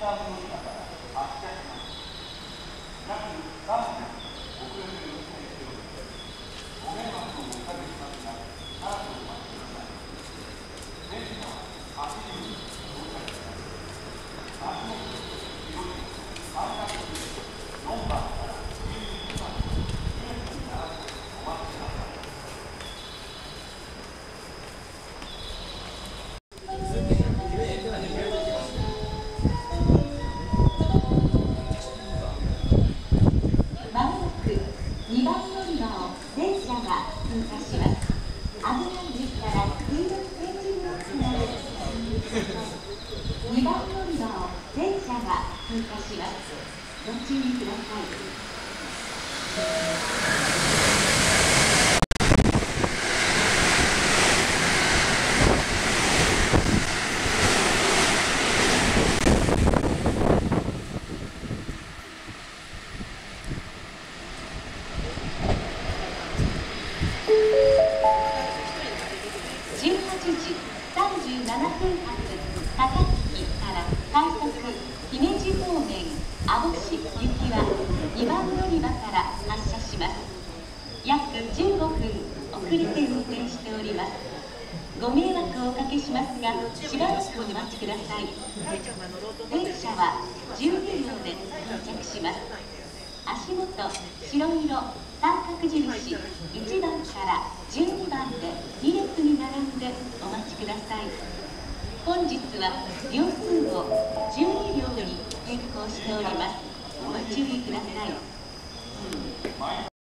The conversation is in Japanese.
2番乗り場を電車が通過します。危ないですから黄色い点字ブロックが2番乗り場を電車が通過します。ご注意ください。18時37分発高槻から快速姫路方面網干行きは2番乗り場から発車します。約15分遅れて運転しております。ご迷惑をおかけしますがしばらくお待ちください。電車は12両で到着します。足元白色三角印1番から12番で2列に並んでお待ちください。本日は両数を12両に変更しております。ご注意ください。